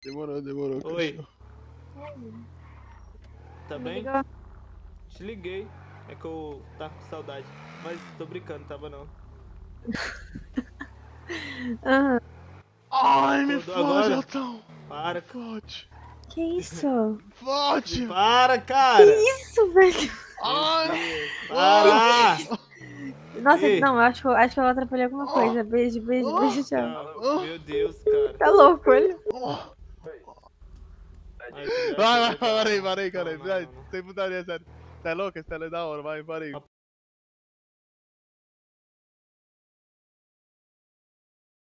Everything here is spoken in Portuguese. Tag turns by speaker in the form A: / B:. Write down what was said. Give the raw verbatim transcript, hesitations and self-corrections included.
A: Demorou, demorou.
B: Oi.
A: cachorro.
B: Tá
C: Me
B: bem?
C: ligou?
B: Te liguei. É que eu tava com saudade. Mas tô brincando, tava não.
C: Aham.
A: Ai, me
B: Acordou
A: fode,
B: agora?
A: Altão.
B: Para,
A: Me fode.
C: Que isso?
A: Fode.
B: para,
C: Que
B: cara!
C: isso, velho?
A: Ai.
B: Deus, para!
C: Nossa,
B: Ei.
C: não, acho, que eu- acho que eu atrapalhei alguma coisa. Beijo, beijo,
A: Oh.
C: beijo, tchau.
B: Tchau. Meu Deus, cara.
C: Tá louco, ele?
A: Oh.
B: Aí, tu viajou,
A: Vai, vai,
B: legal.
A: parei, parei,
B: Não,
A: cara.
B: não,
A: Vai,
B: não, não.
A: sem putaria, sério. Você é louco? Esse tela é da hora, vai, parei.